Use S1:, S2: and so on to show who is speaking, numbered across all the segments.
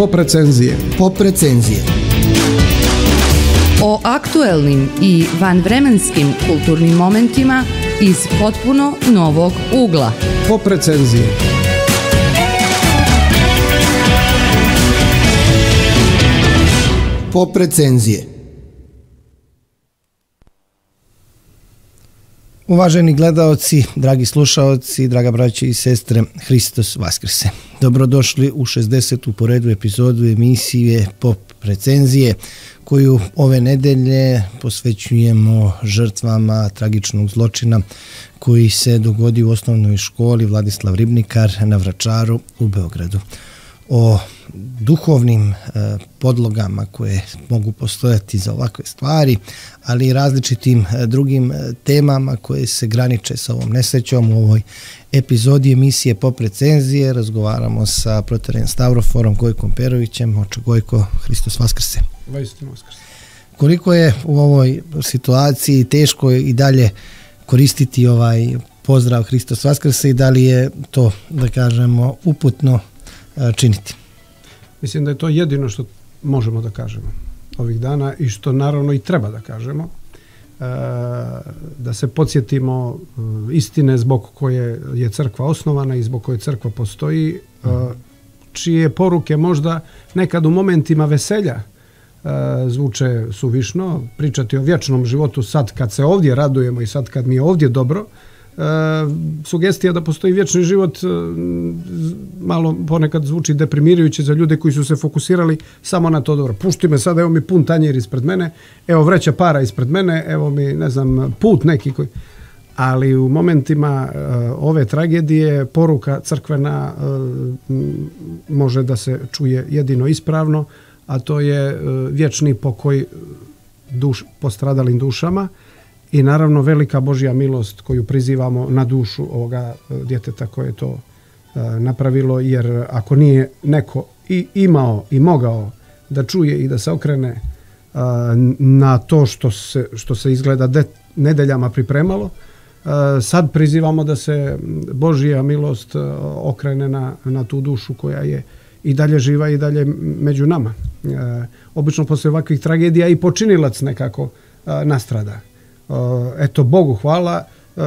S1: Pop recenzije.
S2: Pop recenzije.
S3: O aktuelnim i vanvremenskim kulturnim momentima iz potpuno novog ugla.
S1: Pop recenzije.
S2: Pop recenzije. Uvaženi gledaoci, dragi slušaoci, draga braće i sestre, Hristos Vaskrse. Dobrodošli u 60. po redu epizodu emisije Pop recenzije, koju ove nedelje posvećujemo žrtvama tragičnog zločina koji se dogodio u osnovnoj školi Vladislav Ribnikar na Vračaru u Beogradu. O duhovnim podlogama koje mogu postojati za ovakve stvari, ali i različitim drugim temama koje se graniče sa ovom nesrećom. U ovoj epizodi emisije Pop recenzije razgovaramo sa protorejem Stavroforom Gojkom Perovićem. Oče Gojko, Hristos Vaskrse.
S1: Vaistinu Vaskrse.
S2: Koliko je u ovoj situaciji teško i dalje koristiti ovaj pozdrav Hristos Vaskrse i da li je to, da kažemo, uputno činiti?
S1: Mislim da je to jedino što možemo da kažemo ovih dana i što naravno i treba da kažemo. Da se podsjetimo istine zbog koje je crkva osnovana i zbog koje crkva postoji, čije poruke možda nekad u momentima veselja zvuče suvišno. Pričati o vječnom životu sad kad se ovdje radujemo i sad kad mi je ovdje dobro, sugestija da postoji vječni život malo ponekad zvuči deprimirajuće za ljude koji su se fokusirali samo na to dobro. Pušti me sad, evo mi pun tanjir ispred mene, evo vreća para ispred mene, evo mi, ne znam, put neki koji... Ali u momentima ove tragedije poruka crkvena može da se čuje jedino ispravno, a to je vječni pokoj postradalim dušama i naravno velika Božja milost koju prizivamo na dušu ovoga djeteta koje je to napravilo, jer ako nije neko i imao i mogao da čuje i da se okrene na to što se izgleda nedeljama pripremalo, sad prizivamo da se Božja milost okrene na tu dušu koja je i dalje živa i dalje među nama. Obično posle ovakvih tragedija i počinilac nekako nastrada. Eto, Bogu hvala,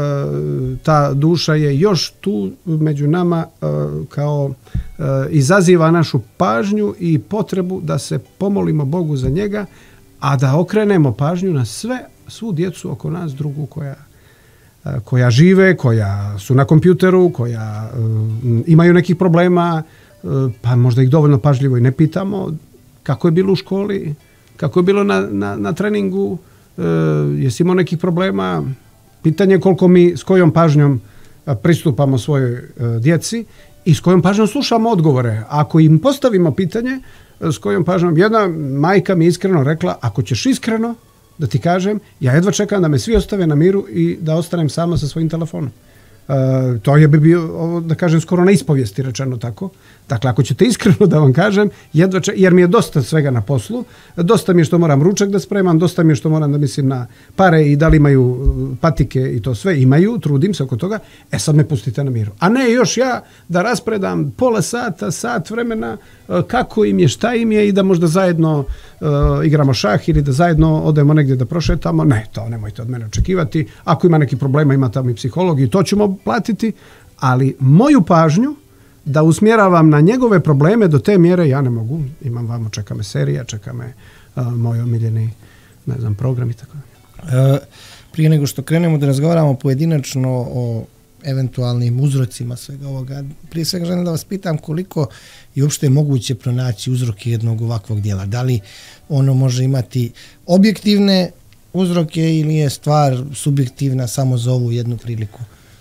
S1: ta duša je još tu među nama, kao izaziva našu pažnju i potrebu da se pomolimo Bogu za njega, a da okrenemo pažnju na svu djecu oko nas drugu koja žive, koja su na kompjuteru, koja imaju nekih problema, pa možda ih dovoljno pažljivo i ne pitamo kako je bilo u školi, kako je bilo na treningu, jesi imao nekih problema. Pitanje je koliko mi s kojom pažnjom pristupamo svojoj djeci i s kojom pažnjom slušamo odgovore. Ako im postavimo pitanje s kojom pažnjom, jedna majka mi iskreno rekla, ako ćeš iskreno da ti kažem, ja jedva čekam da me svi ostave na miru i da ostanem sama sa svojim telefonom. To je bi bio, da kažem, skoro na ispovijesti rečeno tako. Dakle, ako ćete iskreno da vam kažem, jer mi je dosta svega na poslu, dosta mi je što moram ručak da spremam, dosta mi je što moram da mislim na pare i da li imaju patike i to sve, imaju, trudim se oko toga, sad me pustite na miru. A ne još ja da raspredam pola sata, sat vremena, kako im je, šta im je i da možda zajedno igramo šah ili da zajedno odemo negdje da prošetamo. Ne, to nemojte od mene očekivati. Ako ima neki problema, ima tamo i psiholog i to ćemo platiti, ali moju pažnju da usmjeravam na njegove probleme do te mjere ja ne mogu. Imam vamo, čeka me serija, čeka me moj omiljeni, ne znam, program i tako.
S2: Prije nego što krenemo da razgovaramo pojedinačno o eventualnim uzrocima svega ovoga, prije svega želim da vas pitam koliko je uopšte moguće pronaći uzroke jednog ovakvog djela. Da li ono može imati objektivne uzroke ili je stvar subjektivna samo za ovu jednu priliku?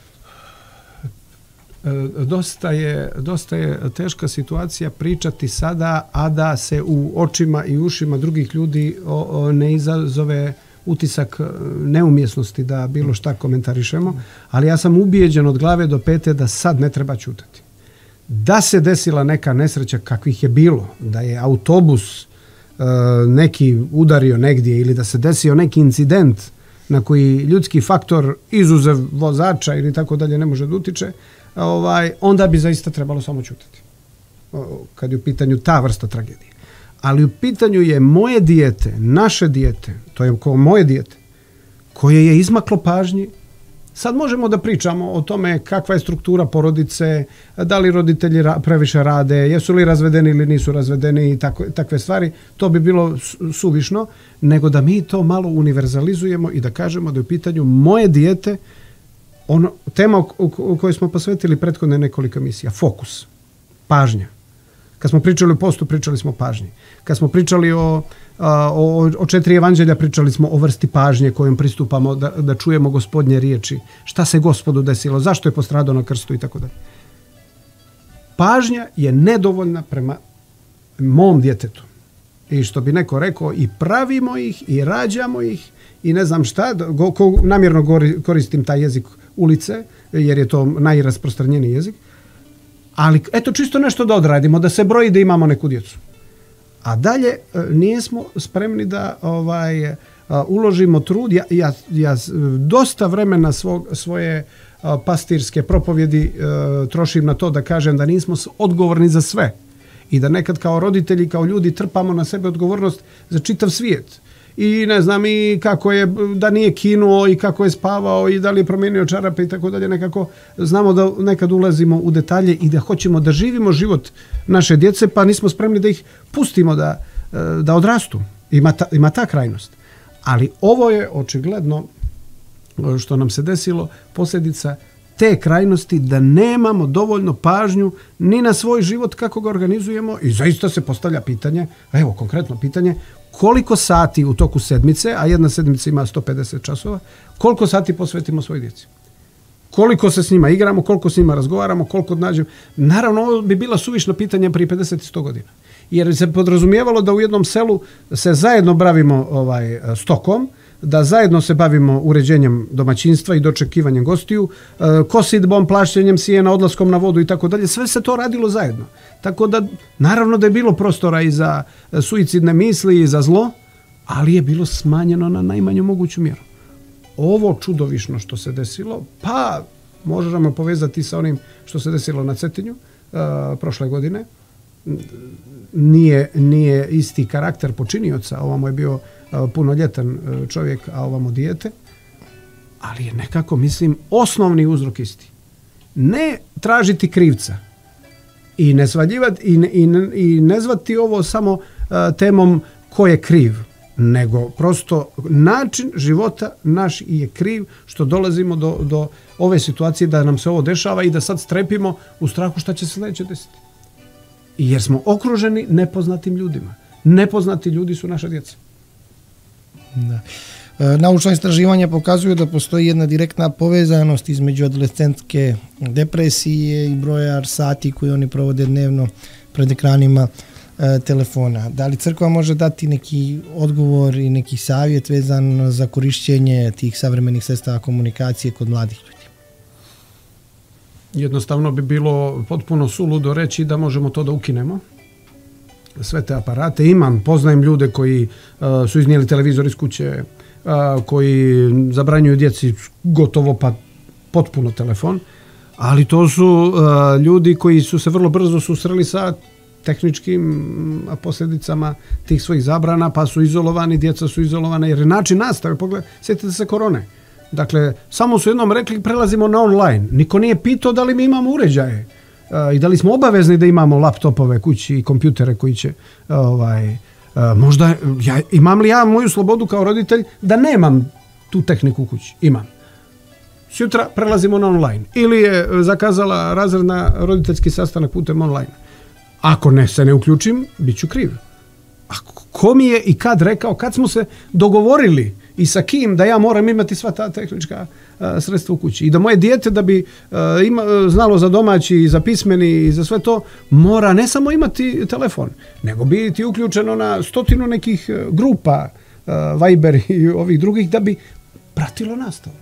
S1: Dosta je teška situacija pričati sada, a da se u očima i ušima drugih ljudi ne izazove utisak neumjesnosti da bilo šta komentarišemo, ali ja sam ubijeđen od glave do pete da sad ne treba ćutati. Da se desila neka nesreća kakvih je bilo, da je autobus neki udario negdje ili da se desio neki incident na koji ljudski faktor izuzev vozača ili tako dalje ne može da utiče, onda bi zaista trebalo samo ćutati. kad je u pitanju ta vrsta tragedije. Ali u pitanju je moje dijete, naše dijete, to je kao moje dijete, koje je izmaklo pažnji. Sad možemo da pričamo o tome kakva je struktura porodice, da li roditelji previše rade, jesu li razvedeni ili nisu razvedeni i takve stvari. To bi bilo suvišno, nego da mi to malo univerzalizujemo i da kažemo da je u pitanju moje dijete, tema o kojoj smo posvetili prethodne nekoliko emisija, fokus, pažnja. Kad smo pričali o postu, pričali smo o pažnji. Kad smo pričali o 4 evanđelja, pričali smo o vrsti pažnje kojom pristupamo da čujemo Gospodnje riječi. Šta se Gospodu desilo, zašto je postradao na krstu i tako dalje. Pažnja je nedovoljna prema mom djetetu. I što bi neko rekao, i pravimo ih, i rađamo ih, i ne znam šta, namjerno koristim taj jezik ulice, jer je to najrasprostranjeniji jezik. Ali eto čisto nešto da odradimo, da se broji da imamo neku djecu. A dalje nismo spremni da uložimo trud. Ja dosta vremena svoje pastirske propovjedi trošim na to da kažem da nismo odgovorni za sve. I da nekad kao roditelji, kao ljudi trpamo na sebe odgovornost za čitav svijet. I ne znam i kako je, da nije kinuo i kako je spavao i da li je promijenio čarape i tako dalje. Nekako znamo da nekad ulazimo u detalje i da hoćemo da živimo život naše djece, pa nismo spremni da ih pustimo da odrastu. Ima ta krajnost. Ali ovo je očigledno što nam se desilo posljedica te krajnosti, da nemamo dovoljno pažnju ni na svoj život kako ga organizujemo i zaista se postavlja pitanje, evo konkretno pitanje, koliko sati u toku sedmice, a jedna sedmica ima 150 časova, koliko sati posvetimo svoj djeci? Koliko se s njima igramo, koliko s njima razgovaramo, koliko nađemo? Naravno, ovo bi bila suvišno pitanje prije 50 i 100 godina. Jer se podrazumijevalo da u jednom selu se zajedno bavimo stokom, da zajedno se bavimo uređenjem domaćinstva i dočekivanjem gostiju, kosidbom, plašćenjem sjena, odlaskom na vodu i tako dalje. Sve se to radilo zajedno. Tako da, naravno da je bilo prostora i za suicidne misli i za zlo, ali je bilo smanjeno na najmanju moguću mjeru. Ovo čudovišno što se desilo, pa možemo povezati sa onim što se desilo na Cetinju prošle godine. Nije isti karakter počinioca, ovamo je bio punoljetan čovjek, a ovamo dijete, ali je nekako, mislim, osnovni uzrok isti. Ne tražiti krivca i ne svaljivati i ne zvati ovo samo temom ko je kriv, nego prosto način života naš je kriv što dolazimo do ove situacije da nam se ovo dešava i da sad strepimo u strahu šta će se sljedeće desiti. Jer smo okruženi nepoznatim ljudima. Nepoznati ljudi su naša djeca.
S2: Da. Naučna istraživanja pokazuju da postoji jedna direktna povezanost između adolescentske depresije i broja sati koje oni provode dnevno pred ekranima telefona. Da li crkva može dati neki odgovor i neki savjet vezan za korišćenje tih savremenih sredstava komunikacije kod mladih ljudi?
S1: Jednostavno bi bilo potpuno suludo reći da možemo to da ukinemo. Sve te aparate. Poznajem ljude koji su iznijeli televizor iz kuće, koji zabranjuju djeci gotovo pa potpuno telefon, ali to su ljudi koji su se vrlo brzo susreli sa tehničkim posljedicama tih svojih zabrana, pa su izolovani, djeca su izolovane, jer je način nastave, sjetite se korone. Dakle, samo su jednom rekli prelazimo na online. Niko nije pitao da li mi imamo uređaje i da li smo obavezni da imamo laptopove kući i kompjutere koji će možda, imam li ja moju slobodu kao roditelj da nemam tu tehniku u kući? Imam. Sutra prelazimo na online. Ili je zakazala razredna roditeljski sastanak putem online. Ako se ne uključim, bit ću kriv. A ko mi je i kad rekao, kad smo se dogovorili i sa kim da ja moram imati sva ta tehnička sredstva u kući. I da moje dijete da bi znalo za domaći i za pismeni i za sve to, mora ne samo imati telefon, nego biti uključeno na 100 nekih grupa, Viber i ovih drugih, da bi pratilo nastavu.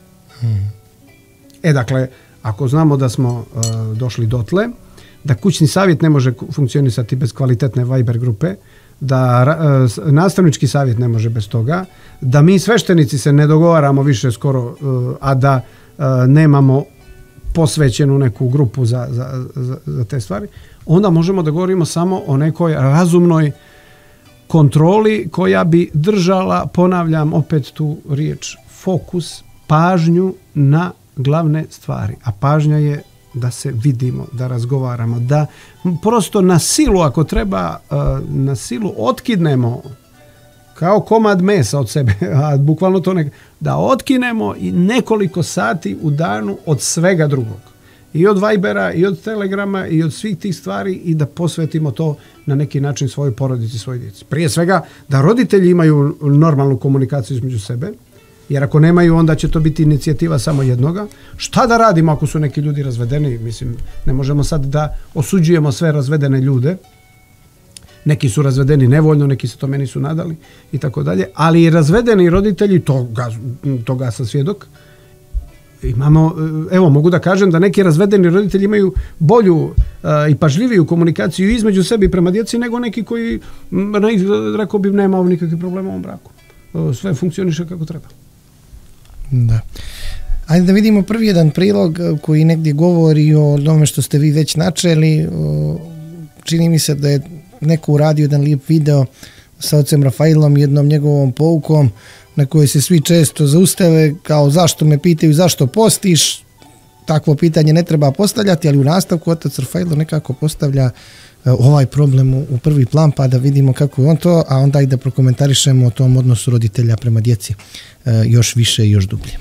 S1: Dakle, ako znamo da smo došli dotle, da kućni savjet ne može funkcionisati bez kvalitetne Viber grupe, da nastavnički savjet ne može bez toga, da mi sveštenici se ne dogovaramo više skoro, a da nemamo posvećenu neku grupu za te stvari, onda možemo da govorimo samo o nekoj razumnoj kontroli koja bi držala, ponavljam opet tu riječ, fokus, pažnju na glavne stvari. A pažnja je da se vidimo, da razgovaramo, da prosto na silu, ako treba, na silu otkidnemo kao komad mesa od sebe, a bukvalno to da otkinemo i nekoliko sati u danu od svega drugog. I od Vibera, i od Telegrama, i od svih tih stvari i da posvetimo to na neki način svojoj porodici, svojoj djeci. Prije svega da roditelji imaju normalnu komunikaciju između sebe, jer ako nemaju, onda će to biti inicijativa samo jednoga. Šta da radimo ako su neki ljudi razvedeni? Mislim, ne možemo sad da osuđujemo sve razvedene ljude. Neki su razvedeni nevoljno, neki se tome nisu nadali i tako dalje. Ali i razvedeni roditelji, toga sam svjedok, imamo, evo, mogu da kažem da neki razvedeni roditelji imaju bolju i pažljiviju komunikaciju između sebi i prema djeci nego neki koji, rekao bi, nemao nikakvih problema u ovom braku. Sve funkcioniše kako treba.
S2: Da. Ajde da vidimo prvi jedan prilog koji negdje govori o tome što ste vi već načeli. Čini mi se da je neko uradio jedan lijep video sa ocem Rafailom, jednom njegovom poukom na kojoj se svi često zaustave kao zašto me pitaju zašto postiš. Takvo pitanje ne treba postavljati, ali u nastavku otac Rafailo nekako postavlja ovaj problem u prvi plan, pa da vidimo kako je on to, a onda i da prokomentarišemo o tom odnosu roditelja prema djeci još više i još dublje.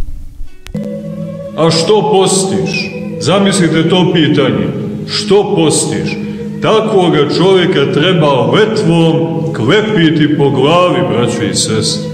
S4: A što postiš? Zamislite to pitanje. Što postiš? Takvoga čovjeka treba letvom klepiti po glavi, braćo i sestre.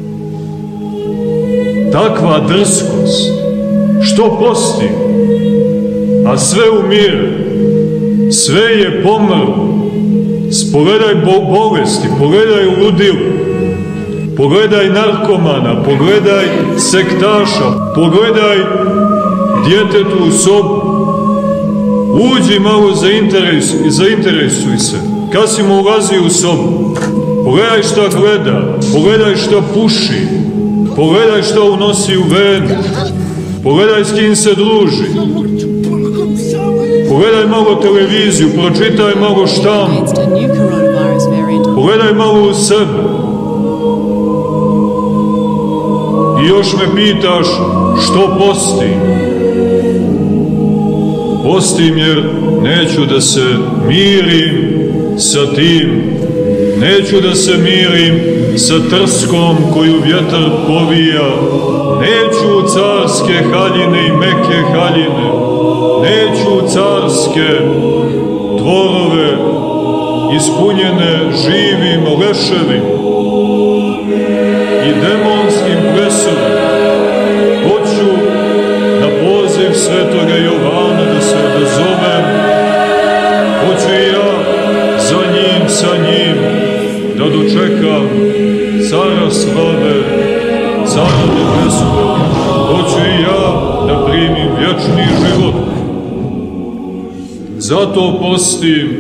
S4: Takva drskost. Što posti? A sve umire. Sve je pomrlo. Pogledaj bolesti, pogledaj ludilu, pogledaj narkomana, pogledaj sektaša, pogledaj djetetu u sobu. Uđi malo, zainteresuj se. Kad si mu ulazio u sobu, pogledaj šta gleda, pogledaj šta puši, pogledaj šta unosi u venu, pogledaj s kim se druži. Pogledaj malo televiziju, pročitaj malo štampu. Pogledaj malo u sebe. I još me pitaš što postim. Postim jer neću da se mirim sa tim. Neću da se mirim sa trskom koju vjetar povija. Neću carske haljine i meke haljine. Neću carske dvorove ispunjene živim leševim i demonskim plesovim. Hoću na poziv svetoga Jovana da se odazovem. Hoću i ja sa njim da dočekam cara slave, cara nebeskog. Hoću i ja da primim vječni život. Zato postim,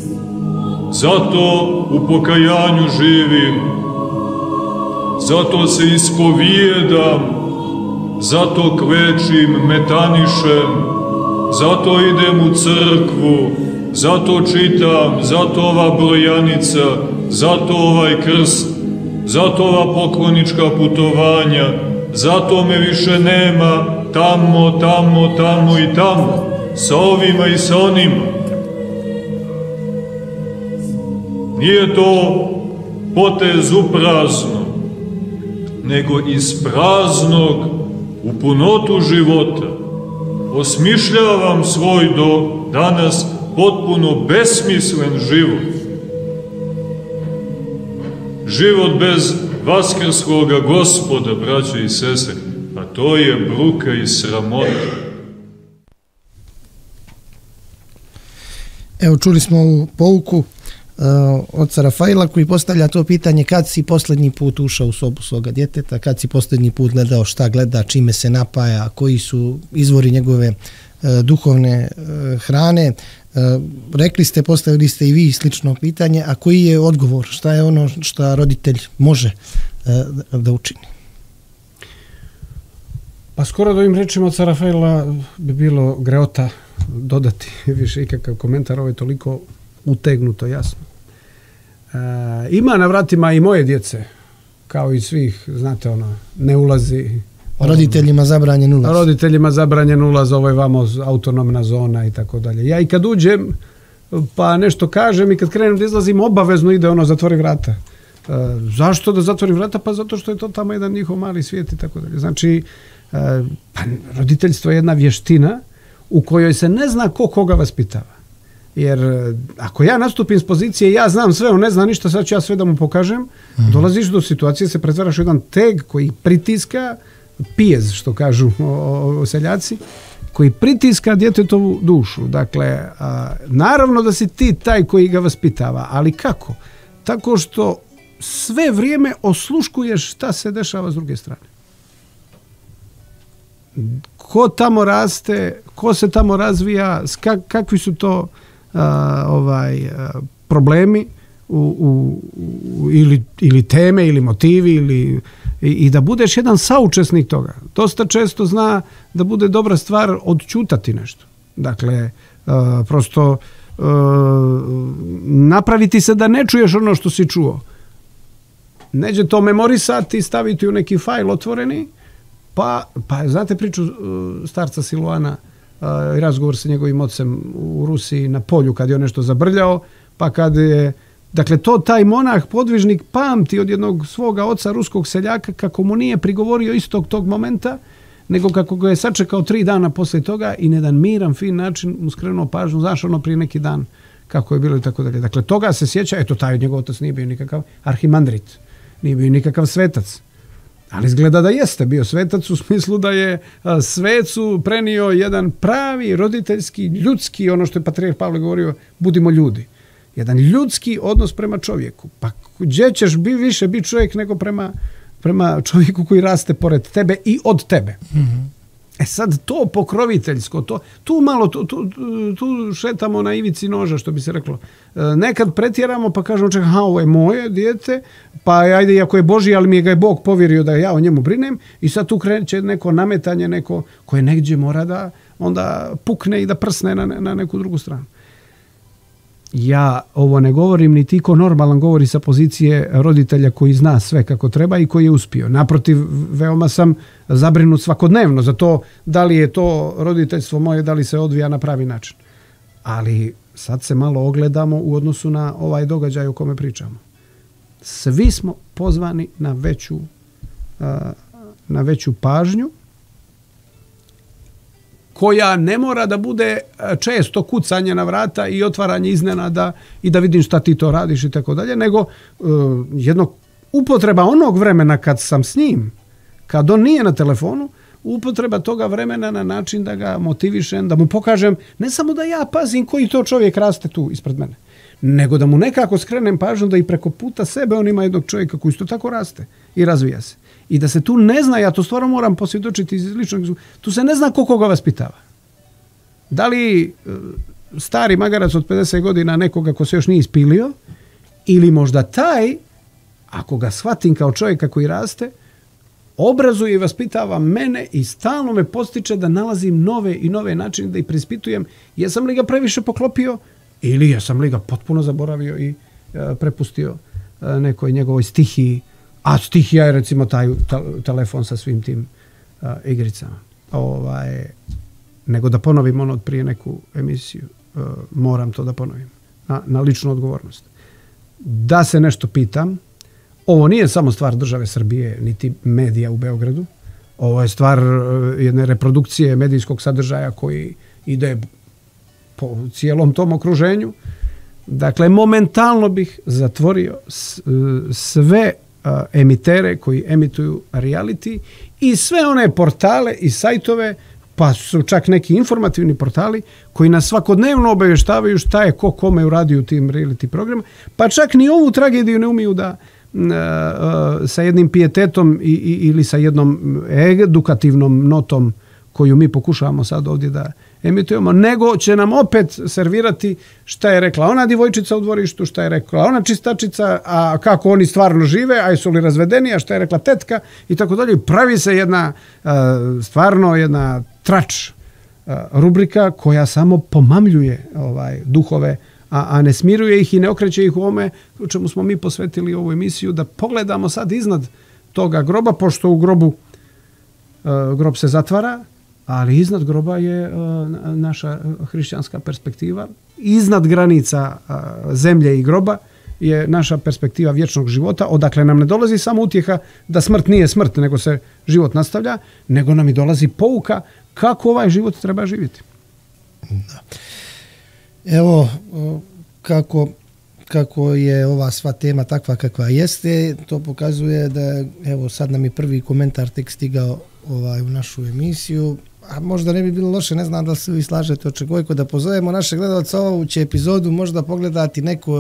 S4: zato u pokajanju živim, zato se ispovijedam, zato klečim, metanišem, zato idem u crkvu, zato čitam, zato ova brojanica, zato ovaj krst, zato ova poklonička putovanja, zato me više nema tamo i tamo, sa ovima i sa onima. Nije to potez uprazno, nego iz praznog u punotu života osmišljavam svoj do danas potpuno besmislen život. Život bez vaskrskoga Gospoda, braćo i sestre, a to je bruka i sramota.
S2: Evo, čuli smo ovu pouku oca Rafaila koji postavlja to pitanje kad si posljednji put ušao u sobu svoga djeteta, kad si posljednji put gledao šta gleda, čime se napaja, koji su izvori njegove duhovne hrane. Rekli ste, postavili ste i vi slično pitanje, a koji je odgovor? Šta je ono što roditelj može da učini?
S1: Pa skoro da ovim rečima od Rafaela bi bilo greota dodati više ikakav komentar, ovo je toliko utegnuto, jasno. Ima na vratima i moje djece, kao i svih, znate ne ulazi.
S2: Roditeljima zabranjen ulaz.
S1: Roditeljima zabranjen ulaz, ovo je vamo autonomna zona i tako dalje. Ja i kad uđem, pa nešto kažem i kad krenem da izlazim, obavezno ide zatvori vrata. Zašto da zatvori vrata? Pa zato što je to tamo jedan njihov mali svijet i tako dalje. Znači, pa roditeljstvo je jedna vještina u kojoj se ne zna ko koga vaspitava. Jer ako ja nastupim s pozicije, ja znam sve, on ne zna ništa, sad ću ja sve da mu pokažem, dolaziš do situacije, se pretvaraš u jedan teg koji pritiska, pijez, što kažu seljaci, koji pritiska djetetovu dušu. Dakle, naravno da si ti taj koji ga vaspitava, ali kako? Tako što sve vrijeme osluškuješ šta se dešava s druge strane. Ko tamo raste, ko se tamo razvija, kakvi su to problemi ili teme ili motivi i da budeš jedan saučesnik toga. Dosta često zna da bude dobra stvar odćutati nešto. Dakle, prosto napraviti se da ne čuješ ono što si čuo. Neđe to memorisati, staviti u neki fajl otvoreni, pa znate priču starca Siluana i razgovor sa njegovim ocem u Rusiji na polju kad je on nešto zabrljao, pa kad je, dakle to taj monah podvižnik pamti od jednog svoga oca ruskog seljaka kako mu nije prigovorio istog tog momenta, nego kako ga je sačekao 3 dana poslije toga i na jedan miran, fin način mu skrenuo pažnju, znaš prije neki dan kako je bilo i tako dalje. Dakle, toga se sjeća, eto taj njegov otac nije bio nikakav arhimandrit, nije bio nikakav svetac. Ali izgleda da jeste bio svetac u smislu da je svecu prenio jedan pravi roditeljski, ljudski, ono što je patrijarh Pavle govorio, budimo ljudi. Jedan ljudski odnos prema čovjeku. Pa gdje ćeš više biti čovjek nego prema čovjeku koji raste pored tebe i od tebe. Mm-hmm. Sad to pokroviteljsko, tu malo tu šetamo na ivici noža, što bi se reklo. Nekad pretjeramo pa kažemo čekaj, ovo je moje dijete, pa ajde, iako je Božji, ali mi ga je Bog povjerio da ja o njemu brinem i sad tu kreće neko nametanje, neko koje negdje mora da onda pukne i da prsne na neku drugu stranu. Ja ovo ne govorim ni ti ko normalan govori sa pozicije roditelja koji zna sve kako treba i koji je uspio. Naprotiv, veoma sam zabrinut svakodnevno za to da li je to roditeljstvo moje, da li se odvija na pravi način. Ali sad se malo ogledamo u odnosu na ovaj događaj o kome pričamo. Svi smo pozvani na veću pažnju, koja ne mora da bude često kucanje na vrata i otvaranje iznenada i da vidim šta ti to radiš i tako dalje, nego jedno upotreba onog vremena kad sam s njim, kad on nije na telefonu, upotreba toga vremena na način da ga motivišem, da mu pokažem ne samo da ja pazim koji to čovjek raste tu ispred mene, nego da mu nekako skrenem pažnju da i preko puta sebe on ima jednog čovjeka koji isto tako raste i razvija se. I da se tu ne zna, ja to stvarno moram posvjedočiti iz ličnog, tu se ne zna ko koga vaspitava. Da li stari magarac od 50 godina nekoga ko se još nije ispilio, ili možda taj, ako ga shvatim kao čovjeka koji raste, obrazuje i vaspitava mene i stalno me postiče da nalazim nove i nove načine da ih preispitujem. Jesam li ga previše poklopio ili jesam li ga potpuno zaboravio i prepustio nekoj njegovoj stihiji. A stihija je recimo taj telefon sa svim tim igricama. Nego da ponovim ono od prije neku emisiju. Moram to da ponovim. Na ličnu odgovornost. Da se nešto pitam, ovo nije samo stvar države Srbije, niti medija u Beogradu. Ovo je stvar jedne reprodukcije medijskog sadržaja koji ide po cijelom tom okruženju. Dakle, momentalno bih zatvorio sve emitere koji emituju reality i sve one portale i sajtove, pa su čak neki informativni portali koji nas svakodnevno obavještavaju šta je ko kome uradio u tim reality programa, pa čak ni ovu tragediju ne umiju da sa jednim pijetetom ili sa jednom edukativnom notom koju mi pokušavamo sad ovdje da emitujemo, nego će nam opet servirati šta je rekla ona djevojčica u dvorištu, šta je rekla ona čistačica, a kako oni stvarno žive, a su li razvedeni, a šta je rekla tetka i tako dalje. Pravi se jedna stvarno jedna trač rubrika koja samo pomamljuje duhove, a ne smiruje ih i ne okreće ih u ome u čemu smo mi posvetili ovu emisiju, da pogledamo sad iznad toga groba, pošto u grobu grob se zatvara, ali iznad groba je naša hrišćanska perspektiva. Iznad granica zemlje i groba je naša perspektiva vječnog života, odakle nam ne dolazi samo utjeha da smrt nije smrt, nego se život nastavlja, nego nam i dolazi pouka kako ovaj život treba živjeti.
S2: Da. Evo, kako je ova sva tema takva kakva jeste, to pokazuje da, evo, sad nam je prvi komentar tek stigao u našu emisiju, a možda ne bi bilo loše, ne znam da li se vi slažete, Očegojko, da pozovemo naše gledalce ovu će epizodu možda pogledati neko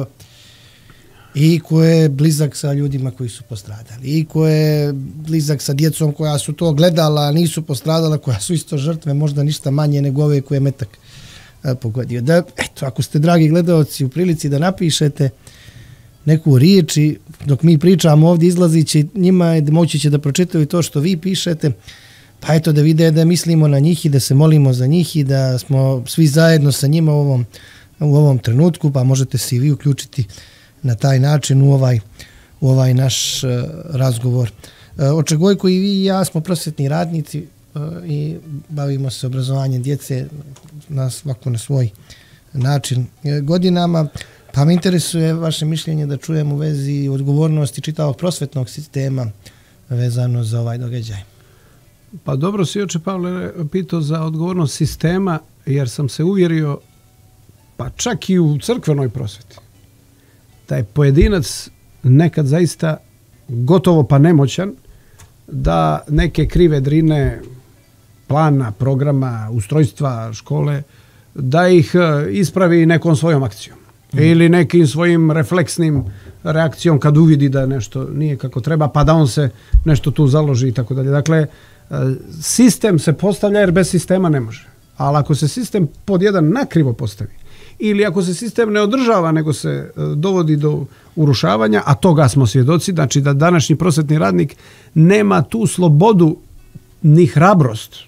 S2: i ko je blizak sa ljudima koji su postradali, i ko je blizak sa djecom koja su to gledala, a nisu postradala, koja su isto žrtve, možda ništa manje nego ove koje je metak pogodio. Da, eto, ako ste, dragi gledalci, u prilici da napišete neku riječ i dok mi pričamo ovdje izlazit će njima, moći će da pročitaju to što vi pišete, pa eto da vide da mislimo na njih i da se molimo za njih i da smo svi zajedno sa njima u ovom trenutku, pa možete se i vi uključiti na taj način u ovaj naš razgovor. Očegojko, i vi i ja smo prosvjetni radnici i bavimo se obrazovanjem djece svako na svoj način godinama, pa me interesuje vaše mišljenje da čujem u vezi odgovornosti čitavog prosvetnog sistema vezano za ovaj događaj.
S1: Pa dobro si, oče Pavle, pitao za odgovornost sistema, jer sam se uvjerio, pa čak i u crkvenoj prosveti, da je pojedinac nekad zaista gotovo pa nemoćan da neke krive drine plana, programa, ustrojstva škole, da ih ispravi nekom svojom akcijom ili nekim svojim refleksnim reakcijom kad uvidi da nešto nije kako treba, pa da on se nešto tu založi i tako dalje. Dakle, sistem se postavlja jer bez sistema ne može. Ali ako se sistem pod jedan nakrivo postavi ili ako se sistem ne održava nego se dovodi do urušavanja, a toga smo svjedoci, znači da današnji prosvetni radnik nema tu slobodu ni hrabrost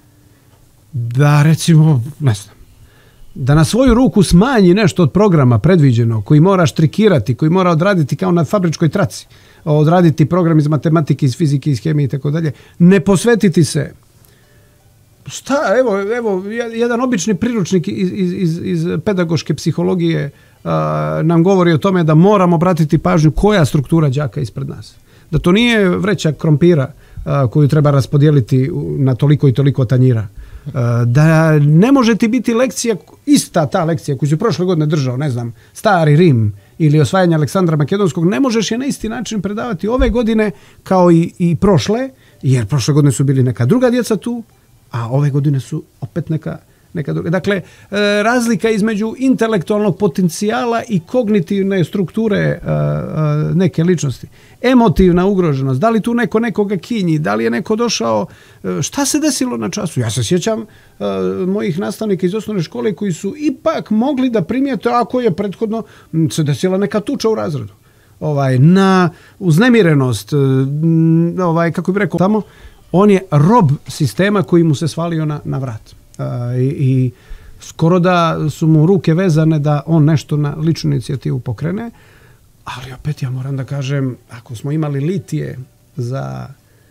S1: da, recimo, ne znam, da na svoju ruku smanji nešto od programa predviđeno koji mora štrikirati, koji mora odraditi kao na fabričkoj traci, odraditi program iz matematike, iz fizike, iz hemije i tako dalje, ne posvetiti se. Šta, evo, jedan obični priručnik iz pedagoške psihologije nam govori o tome da moramo obratiti pažnju koja struktura đaka ispred nas. Da to nije vreća krompira koju treba raspodijeliti na toliko i toliko tanjira. Da ne može ti biti lekcija, ista ta lekcija koju si prošle godine držao, ne znam, Stari Rim ili osvajanje Aleksandra Makedonskog, ne možeš je na isti način predavati ove godine kao i prošle, jer prošle godine su bili neka druga djeca tu, a ove godine su opet neka druga. Dakle, razlika između intelektualnog potencijala i kognitivne strukture neke ličnosti. Emotivna ugroženost, da li tu neko nekoga kinji, da li je neko došao, šta se desilo na času? Ja se sjećam mojih nastavnika iz osnovne škole koji su ipak mogli da primijete ako je prethodno se desila neka tuča u razredu. Na uznemirenost, kako bih rekao tamo, on je rob sistema koji mu se svalio na vrat. I skoro da su mu ruke vezane da on nešto na ličnu inicijativu pokrene, ali opet ja moram da kažem, ako smo imali litije za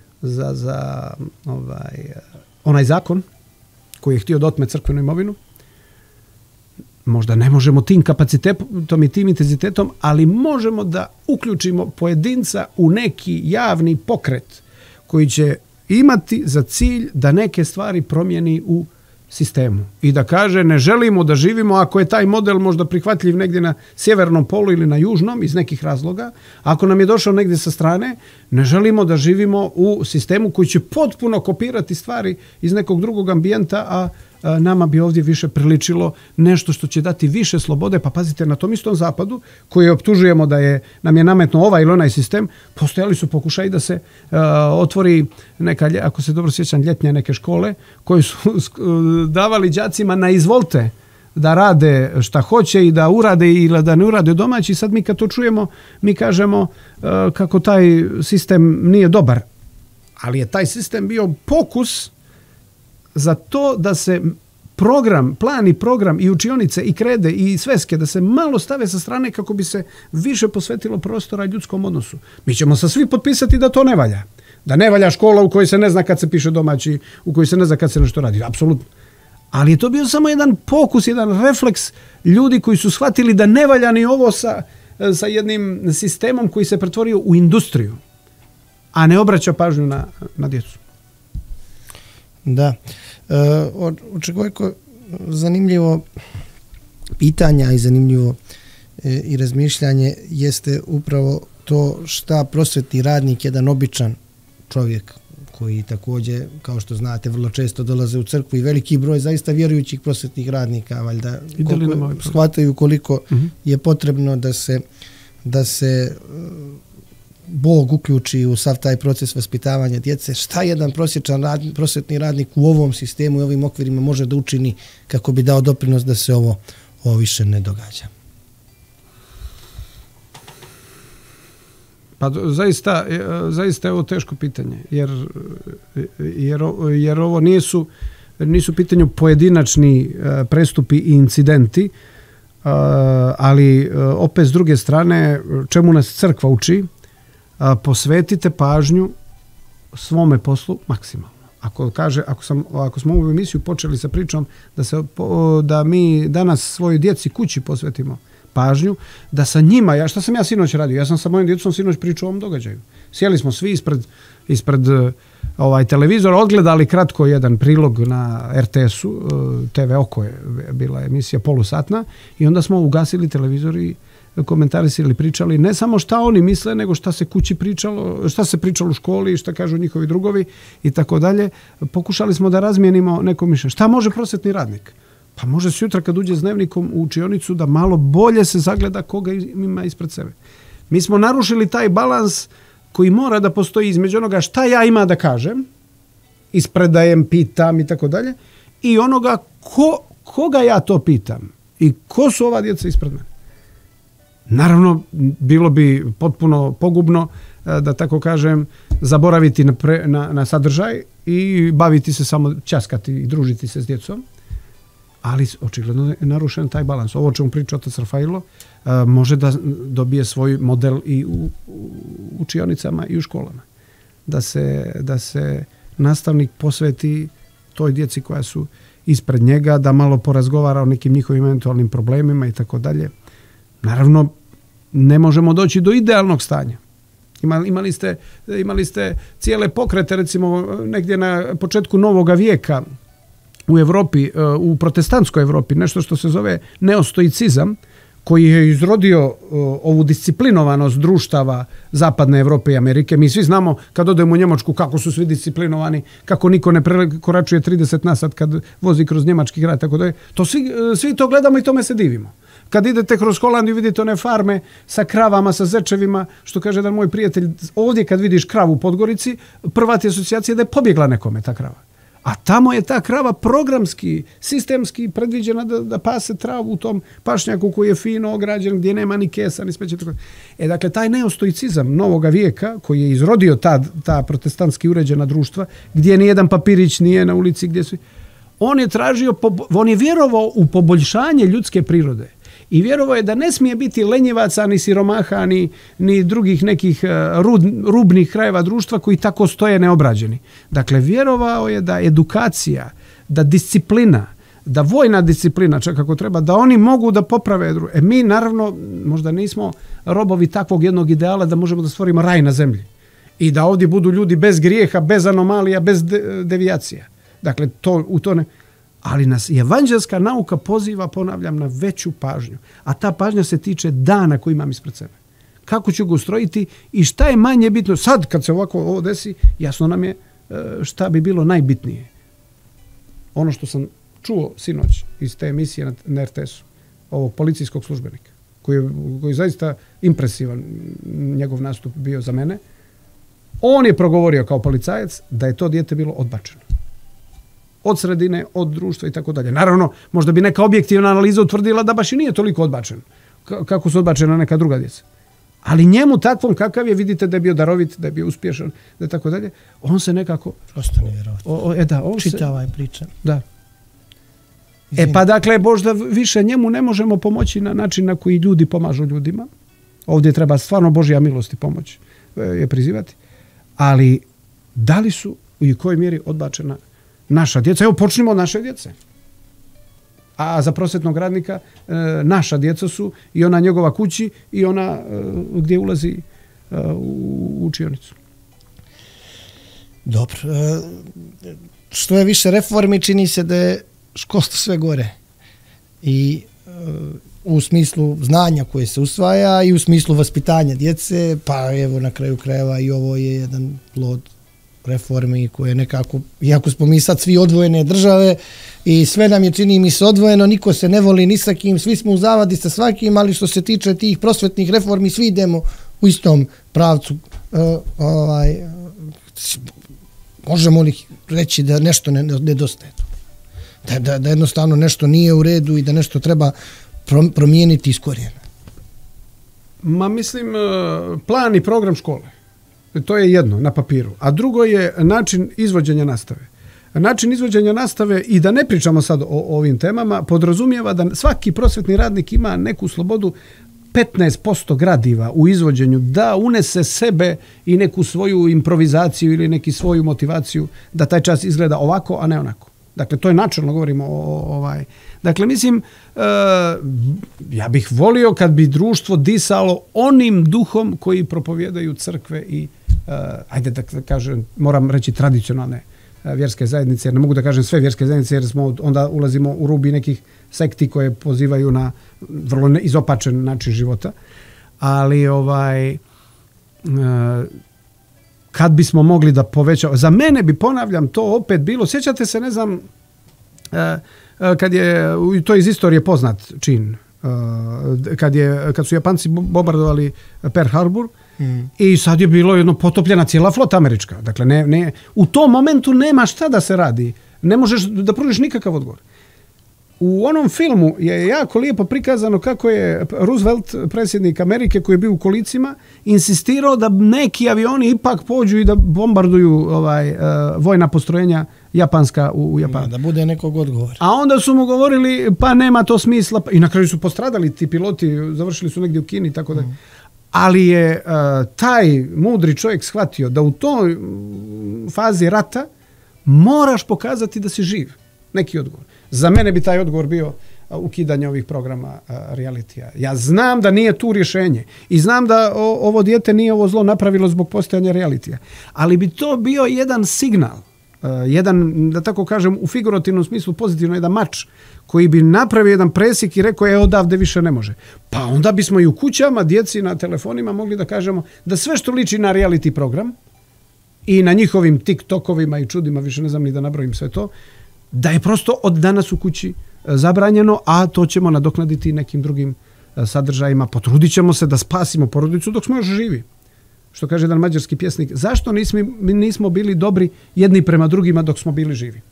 S1: onaj zakon koji je htio da otme crkvenu imovinu, možda ne možemo tim kapacitetom i tim intenzitetom, ali možemo da uključimo pojedinca u neki javni pokret koji će imati za cilj da neke stvari promijeni u sistemu i da kaže ne želimo da živimo, ako je taj model možda prihvatljiv negdje na sjevernom polu ili na južnom iz nekih razloga, ako nam je došao negdje sa strane, ne želimo da živimo u sistemu koji će potpuno kopirati stvari iz nekog drugog ambijenta, nama bi ovdje više priličilo nešto što će dati više slobode. Pa pazite, na tom istom zapadu koji optužujemo da nam je nametno ovaj ili onaj sistem, postojali su pokušaji da se otvori neka, ako se dobro sjećam, ljetnje neke škole koji su davali đacima na izvolte da rade šta hoće i da urade ili da ne urade domaći. Sad mi kad to čujemo, mi kažemo kako taj sistem nije dobar. Ali je taj sistem bio pokus za to da se plan i program i učionice i krede i sveske da se malo stave sa strane kako bi se više posvetilo prostora ljudskom odnosu. Mi ćemo sa svi potpisati da to ne valja. Da ne valja škola u kojoj se ne zna kad se piše domaći, u kojoj se ne zna kad se nešto radi. Apsolutno. Ali je to bio samo jedan pokus, jedan refleks ljudi koji su shvatili da ne valja ni ovo sa jednim sistemom koji se pretvorio u industriju, a ne obraća pažnju na djecu.
S2: Da. Očekujemo zanimljivo pitanja i zanimljivo i razmišljanje jeste upravo to šta prosvetni radnik, jedan običan čovjek koji također, kao što znate, vrlo često dolaze u crkvu i veliki broj zaista vjerujućih prosvetnih radnika, valjda shvataju koliko je potrebno da se Bog uključi u sav taj proces vaspitavanja djece. Šta jedan prosvetni radnik u ovom sistemu i ovim okvirima može da učini kako bi dao doprinos da se ovo više ne događa?
S1: Pa zaista je ovo teško pitanje, jer ovo nisu pitanju pojedinačni prestupi i incidenti, ali opet s druge strane, čemu nas crkva uči? Posvetite pažnju svome poslu maksimalno. Ako smo ovu emisiju počeli sa pričom da mi danas svojoj djeci kući posvetimo pažnju, da sa njima, šta sam ja sinoć radio? Ja sam sa mojim djecom sinoć pričao o ovom događaju. Sjeli smo svi ispred televizora, odgledali kratko jedan prilog na RTS-u, TV Oko je bila emisija polusatna, i onda smo ugasili televizor i komentarisali, pričali ne samo šta oni misle, nego šta se kući pričalo, šta se pričalo u školi, šta kažu njihovi drugovi i tako dalje. Pokušali smo da razmijenimo neko mišljenje. Šta može prosvetni radnik? Pa može sutra kad uđe s dnevnikom u učionicu da malo bolje se zagleda koga ima ispred sebe. Mi smo narušili taj balans koji mora da postoji između onoga šta ja ima da kažem, ispredajem, pitam i tako dalje, i onoga koga ja to pitam i ko su ova djeca ispred mene. Naravno, bilo bi potpuno pogubno, da tako kažem, zaboraviti na sadržaj i baviti se samo ćaskati i družiti se s djecom, ali očigledno je narušen taj balans. Ovo o čemu priča otac Rafailo može da dobije svoj model i u učionicama i u školama. Da se nastavnik posveti toj djeci koja su ispred njega, da malo porazgovara o nekim njihovim eventualnim problemima i tako dalje. Naravno, ne možemo doći do idealnog stanja. Imali ste cijele pokrete, recimo negdje na početku novog vijeka u Evropi, u protestantskoj Evropi, nešto što se zove neostoicizam, koji je izrodio ovu disciplinovanost društava Zapadne Evrope i Amerike. Mi svi znamo kad odemo u Njemačku kako su svi disciplinovani, kako niko ne prekoračuje 30 na sat kad vozi kroz njemački grad, tako da je. To svi to gledamo i tome se divimo. Kad idete kroz Holandiju, vidite one farme sa kravama, sa zečevima, što kaže jedan moj prijatelj, ovdje kad vidiš kravu u Podgorici, prva ti asocijacija da je pobjegla nekome ta krava. A tamo je ta krava programski, sistemski predviđena da pase travu u tom pašnjaku koji je fino ograđen, gdje nema ni kesa, ni smeće. Dakle, taj neostoicizam novoga vijeka, koji je izrodio ta protestantski uređena društva, gdje nijedan papirić nije na ulici, on je vjerovao u poboljšanje ljudske prirode. I vjerovao je da ne smije biti lenjevaca, ni siromaha, ni drugih nekih rubnih krajeva društva koji tako stoje neobrađeni. Dakle, vjerovao je da edukacija, da disciplina, da vojna disciplina, čak ako treba, da oni mogu da poprave. Mi, naravno, možda nismo robovi takvog jednog ideala da možemo da stvorimo raj na zemlji. I da ovdje budu ljudi bez grijeha, bez anomalija, bez devijacija. Dakle, u to ne... Ali nas evanđelska nauka poziva, ponavljam, na veću pažnju. A ta pažnja se tiče dana koji imam ispred sebe. Kako ću ga ustrojiti i šta je manje bitno. Sad, kad se ovako ovo desi, jasno nam je šta bi bilo najbitnije. Ono što sam čuo sinoć iz te emisije na RTS-u, ovog policijskog službenika, koji je zaista impresivan, njegov nastup bio za mene, on je progovorio kao policajac da je to dijete bilo odbačeno. Od sredine, od društva i tako dalje. Naravno, možda bi neka objektivna analiza utvrdila da baš i nije toliko odbačen, kako su odbačena neka druga djeca. Ali njemu takvom kakav je, vidite da je bio darovit, da je bio uspješan, da je tako dalje, on se nekako...
S2: Prosto nevjerovatno. Čitava je priča.
S1: Da. Pa dakle, možda više njemu ne možemo pomoći na način na koji ljudi pomažu ljudima. Ovdje treba stvarno Božja milost i pomoć je prizivati. Ali da li su i u kojoj mjeri odbačena naša djeca? Evo, počnimo od naše djece. A za prosvetnog radnika naša djeca su i ona njegova kući i ona gdje ulazi u učionicu.
S2: Dobro. Što je više reformi, čini se da je školstvo sve gore. I u smislu znanja koje se usvaja i u smislu vaspitanja djece, pa evo na kraju krajeva i ovo je jedan plod reformi koje nekako, iako smo mi sad svi odvojene države i sve nam je, čini mi se, odvojeno, niko se ne voli ni sa kim, svi smo u zavadi sa svakim, ali što se tiče tih prosvetnih reformi, svi idemo u istom pravcu. Možemo li reći da nešto nedostaje? Da jednostavno nešto nije u redu i da nešto treba promijeniti iz korijena?
S1: Ma mislim, plan i program škole. To je jedno na papiru. A drugo je način izvođenja nastave. Način izvođenja nastave, i da ne pričamo sad o ovim temama, podrazumijeva da svaki prosvetni radnik ima neku slobodu 15% gradiva u izvođenju, da unese sebe i neku svoju improvizaciju ili neki svoju motivaciju da taj čas izgleda ovako, a ne onako. Dakle, to je načelno, govorimo o Dakle, mislim, ja bih volio kad bi društvo disalo onim duhom koji propovijedaju crkve i, ajde da kažem, moram reći tradicionalne vjerske zajednice, jer ne mogu da kažem sve vjerske zajednice, jer onda ulazimo u rubi nekih sekti koje pozivaju na vrlo izopačen način života. Ali, kad bismo mogli da povećamo, za mene bi, ponavljam, to opet bilo, sjećate se, ne znam, to je iz istorije poznat čin, kad su Japanci bombardovali Pearl Harbor, i sad je bilo jedno potopljena cijela flota američka. Dakle, u tom momentu nema šta da se radi. Ne možeš da pružiš nikakav odgovor. U onom filmu je jako lijepo prikazano kako je Roosevelt, predsjednik Amerike, koji je bio u kolicima, insistirao da neki avioni ipak pođu i da bombarduju vojna postrojenja japanska u Japanu.
S2: Da bude nekog odgovora.
S1: A onda su mu govorili, pa nema to smisla. I na kraju su postradali ti piloti, završili su negdje u Kini i tako da. Ali je taj mudri čovjek shvatio da u toj fazi rata moraš pokazati da si živ. Neki odgovor. Za mene bi taj odgovor bio ukidanje ovih programa realitija. Ja znam da nije tu rješenje i znam da ovo dijete nije ovo zlo napravilo zbog postojanja realitija. Ali bi to bio jedan signal, jedan, da tako kažem, u figurativnom smislu pozitivno, jedan mač koji bi napravio jedan presjek i rekao odavde više ne može. Pa onda bismo i u kućama, djeci na telefonima mogli da kažemo da sve što liči na reality program i na njihovim TikTokovima i čudima, više ne znam ni da nabrojim sve to, da je prosto od danas u kući zabranjeno, a to ćemo nadoknaditi nekim drugim sadržajima. Potrudit ćemo se da spasimo porodicu dok smo još živi. Što kaže jedan mađarski pjesnik, zašto nismo bili dobri jedni prema drugima dok smo bili živi?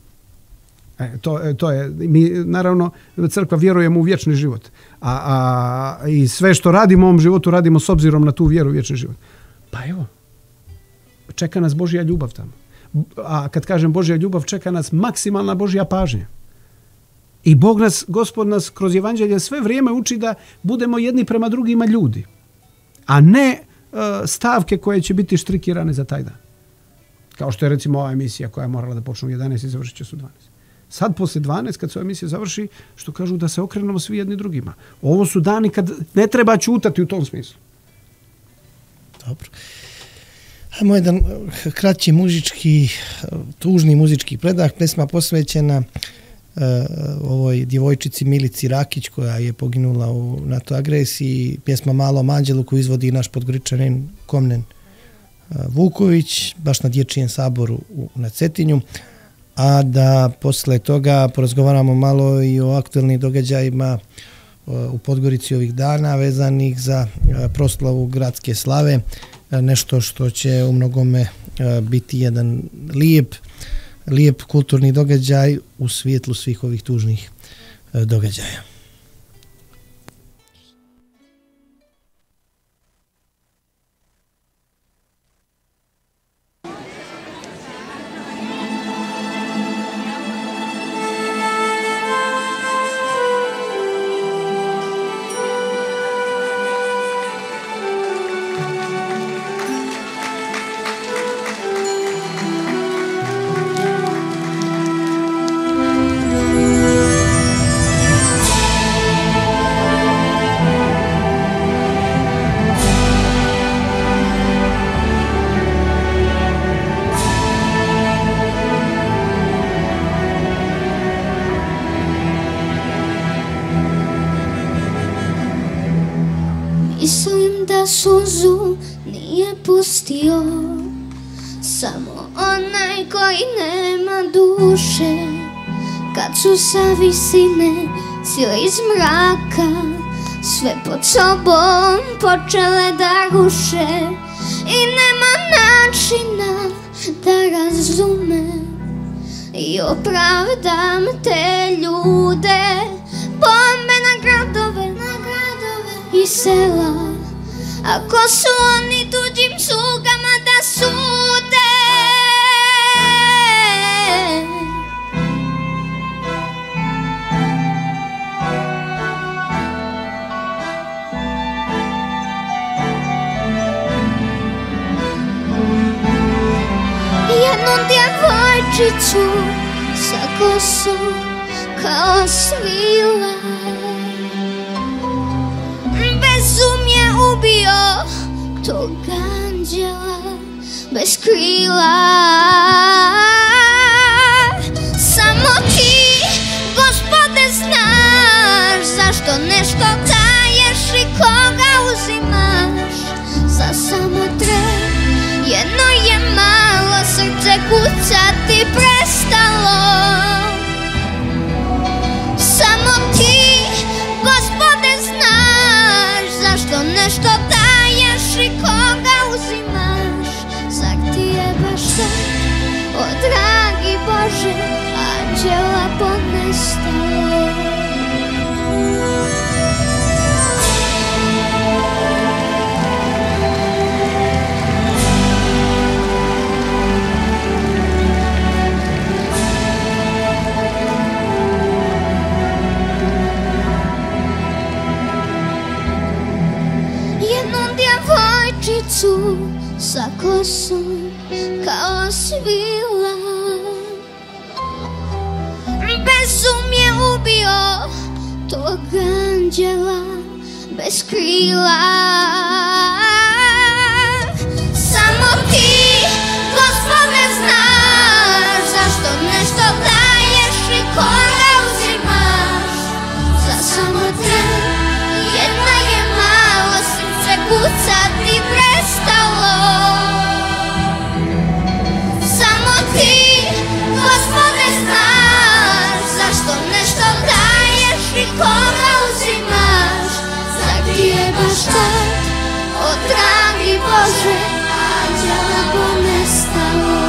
S1: To je, mi naravno, crkva vjerujemo u vječni život. I sve što radimo u ovom životu radimo s obzirom na tu vjeru u vječni život. Pa evo, čeka nas Božja ljubav tamo. A kad kažem Božja ljubav, čeka nas maksimalna Božja pažnja. I Gospod nas kroz evanđelje sve vrijeme uči da budemo jedni prema drugima ljudi, a ne stavke koje će biti štrikirane za taj dan. Kao što je recimo ova emisija koja je morala da počne u 11 i završit će se u 12. Sad poslije 12, kad se ova emisija završi, što kažu da se okrenemo svi jedni drugima. Ovo su dani kad ne treba ćutati u tom smislu.
S2: Dobro. Hajmo jedan kraći muzički, tužni muzički predah, pesma posvećena ovoj djevojčici Milici Rakić koja je poginula u NATO agresiji, pjesma Malom anđelu koju izvodi naš Podgoričanin Komnen Vuković, baš na Dječjem saboru na Cetinju. a da posle toga porazgovaramo malo i o aktuelnim događajima u Podgorici ovih dana vezanih za proslavu gradske slave, nešto što će u mnogome biti jedan lijep kulturni događaj u svijetlu svih ovih tužnih događaja.
S5: Mislim da suzu nije pustio samo onaj koji nema duše, kad su sa visine sile iz mraka sve pod sobom počele da ruše i nema načina da razumem i opravdam te ljude, bombe na gradove i sela, ako su oni tuđim slugama da sude. Jednu djevojčicu sa kosom kao svila, bezum je ubio tog anđela bez krila. Samo ti, Gospode, znaš zašto nešto daješ i koga uzimaš. Za samo tren jedno je malo, srce kucati prestalo. Samo ti, Gospode, znaš zašto nešto daješ i koga uzimaš. Zar ti je baš sad, o dragi Bože, anđela ponestalo. Djevojčicu sa kosom kao svila, bezum je ubio tog anđela bez krila. Samo ti, Gospode, znaš zašto nešto daješ i koga uzimaš. Za samo tren jedna je malo, srce kucati prestalo. Samo ti, Gospode, znaš zašto nešto daješ i koga uzimaš. Zar ti je baš tad, o dragi Bože, anđela ponestalo.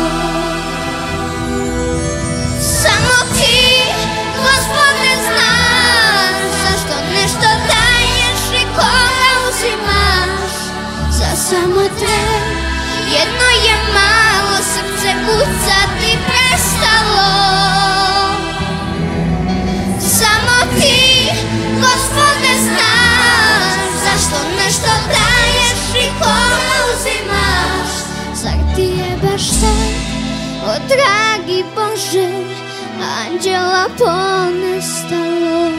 S5: Samo ti, Gospode, znaš zašto nešto daješ i koga uzimaš. Za samo tren jedno je malo, srce kucati prestalo. Samo ti, Gospode, znaš zašto nešto daješ i koga uzimaš. Zar ti je baš sad, o dragi Bože, anđela ponestalo.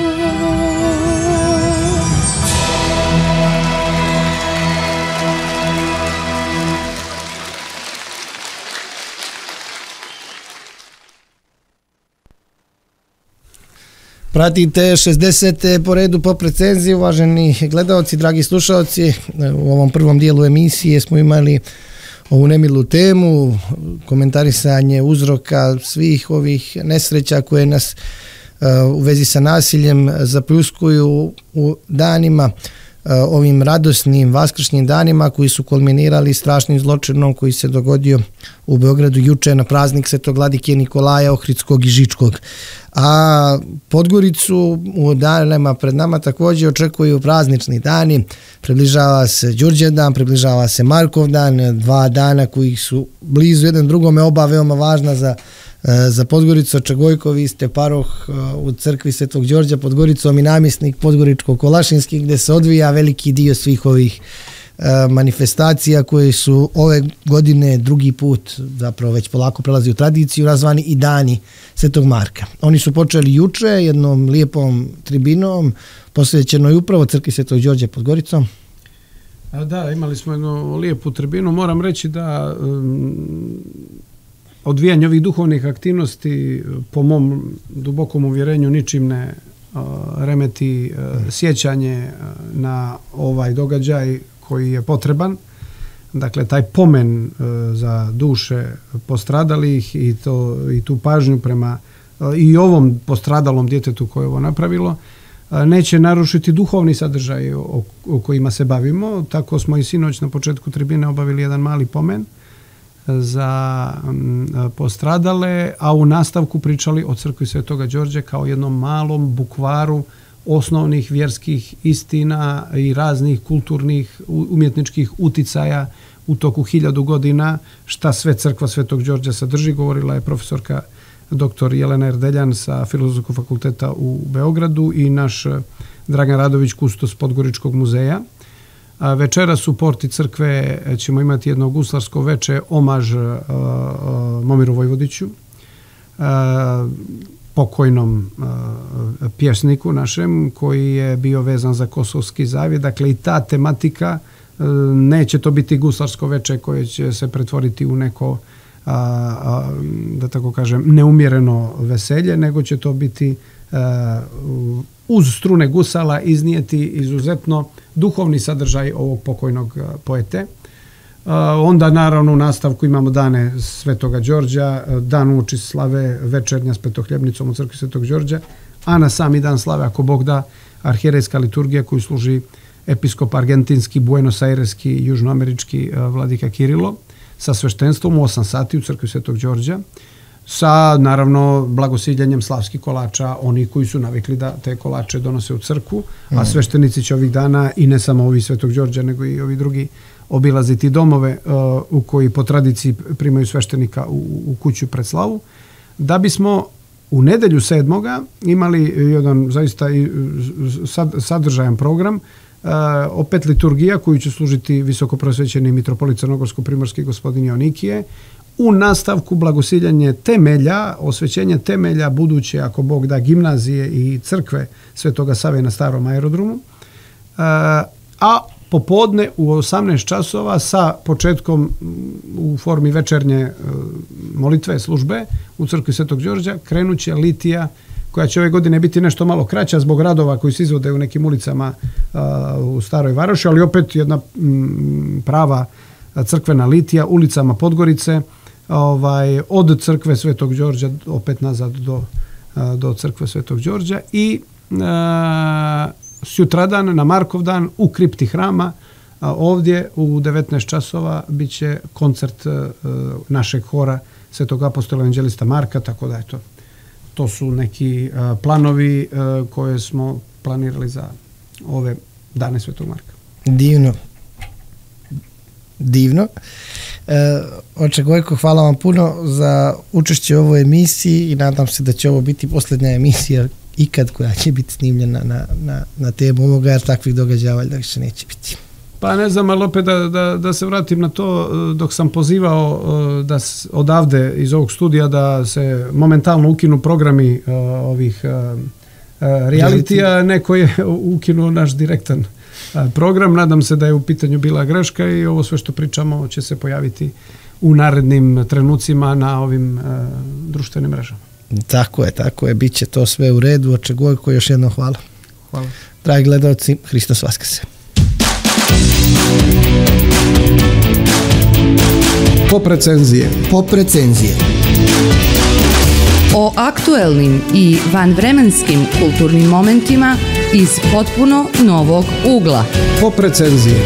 S2: Pratite 60. po redu po recenziji, uvaženi gledalci, dragi slušalci. U ovom prvom dijelu emisije smo imali ovu nemilu temu, komentarisanje uzroka svih ovih nesreća koje nas u vezi sa nasiljem zapljuskuju u danima, ovim radosnim vaskršnjim danima koji su kulminirali strašnim zločinom koji se dogodio u Beogradu juče na praznik Svetog Vladike Nikolaja Ohridskog i Žičkog. A Podgoricu u danima pred nama također očekuju praznični dani, približava se Đurđevdan, približava se Markovdan, 2 dana koji su blizu jedan drugome, oba veoma važna za Podgoricu. Očegojko, vi ste paroh u crkvi Svetog Đorđa pod Goricom i namjesnik Podgoričko-Kolašinski, gdje se odvija veliki dio svih ovih manifestacija koje su ove godine drugi put, zapravo već polako prelazi u tradiciju, nazvani i dani Svetog Marka. Oni su počeli juče jednom lijepom tribinom posvećenoj upravo crkvi Svetog Đorđa pod Goricom.
S1: Da, imali smo jednu lijepu tribinu. Moram reći da odvijanje ovih duhovnih aktivnosti po mom dubokom uvjerenju ničim ne remeti sjećanje na ovaj događaj koji je potreban. Dakle, taj pomen za duše postradalih i tu pažnju prema i ovom postradalom djetetu koje je ovo napravilo neće narušiti duhovni sadržaj o kojima se bavimo. Tako smo i sinoć na početku tribine obavili jedan mali pomen za postradale, a u nastavku pričali o crkvi Svetoga Đorđa kao jednom malom bukvaru osnovnih vjerskih istina i raznih kulturnih umjetničkih uticaja u toku 1000 godina, šta sve crkva Svetog Đorđa sadrži. Govorila je profesorka dr. Jelena Erdeljan sa Filozofskog fakulteta u Beogradu i naš Dragan Radović, kustos Podgoričkog muzeja. Večeras u porti crkve ćemo imati jedno guslarsko veče, omaž Momiru Vojvodiću, pokojnom pjesniku našem koji je bio vezan za Kosovski zavjet. Dakle, i ta tematika, neće to biti guslarsko veče koje će se pretvoriti u neko, da tako kažem, neumjereno veselje, nego će to biti uz strune gusala iznijeti izuzetno duhovni sadržaj ovog pokojnog poete. Onda naravno u nastavku imamo dane Svetoga Đorđa, dan uoči slave večernja s petohljebnicom u crkvi Svetog Đorđa, a na sami dan slave, ako Bog da, arhijerejska liturgija koju služi episkop argentinski, Buenos Aireski, južnoamerički vladika Kirilo sa sveštenstvom u 8 sati u crkvi Svetog Đorđa, sa naravno blagosiljanjem slavskih kolača, oni koji su navikli da te kolače donose u crkvu, a sveštenici će ovih dana, i ne samo ovi Svetog Đorđa, nego i ovi drugi, obilaziti domove u koji po tradiciji primaju sveštenika u kuću pred slavu, da bismo u nedelju 7. imali jedan zaista sadržajan program, opet liturgija koju će služiti visokoprosvećeni mitropolit crnogorsko-primorski gospodin Jonikije, u nastavku blagosiljanje temelja, osvećenje temelja buduće, ako Bog da, gimnazije i crkve Svetoga Save na starom aerodromu, a popodne u 18 časova sa početkom u formi večernje molitve službe u crkvi Svetog Đorđa krenuće litija koja će ove godine biti nešto malo kraća zbog radova koji se izvode u nekim ulicama u Staroj Varoši, ali opet jedna prava crkvena litija ulicama Podgorice, od crkve Svetog Đorđa opet nazad do crkve Svetog Đorđa i sutradan na Markovdan u kripti hrama ovdje u 19 časova bit će koncert našeg hora Svetog apostola evanđelista Marka, tako da to su neki planovi koje smo planirali za ove dane Svetog Marka.
S2: Divno. Oče Gojko, hvala vam puno za učešće u ovoj emisiji i nadam se da će ovo biti posljednja emisija ikad koja će biti snimljena na temu ovoga, jer takvih događaja valjda više neće biti.
S1: Pa ne znam, ali opet da se vratim na to, dok sam pozivao da odavde iz ovog studija da se momentalno ukinu programi ovih realitija, neko je ukinuo naš direktan program. Nadam se da je u pitanju bila greška i ovo sve što pričamo će se pojaviti u narednim trenucima na ovim društvenim mrežama.
S2: Tako je, bit će to sve u redu. Oče Gojko, još jedno hvala.
S1: Hvala.
S2: Dragi gledalci, Hristos Vaskrse.
S1: Pop recenzije.
S2: Pop recenzije.
S3: O aktuelnim i vanvremenskim kulturnim momentima iz potpuno novog ugla.
S1: Pop recenzije.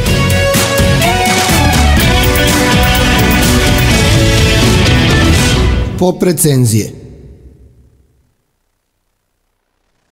S2: Pop recenzije.